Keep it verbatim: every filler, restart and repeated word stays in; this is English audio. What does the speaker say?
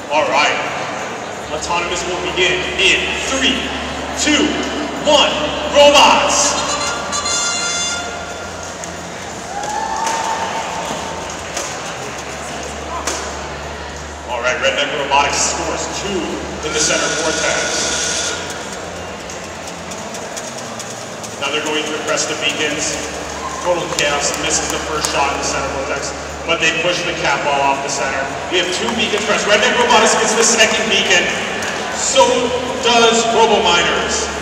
All right. Autonomous will begin in three, two, one. Robots. All right, Redneck Robotics scores two in the center Vortex. Now they're going to press the beacons. Total chaos, misses the first shot in the center Vortex, but they push the cat ball off the center. We have two beacons pressed. Redneck Robotics gets the second beacon. So does Robo Miners.